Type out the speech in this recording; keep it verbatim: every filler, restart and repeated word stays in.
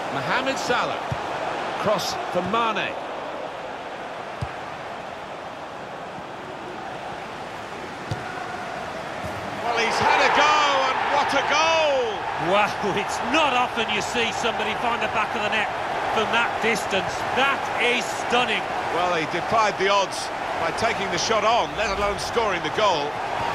Mohamed Salah. Cross for Mane. Well, he's had a go, and what a goal! Wow, it's not often you see somebody find the back of the net from that distance. That is stunning. Well, he defied the odds by taking the shot on, let alone scoring the goal.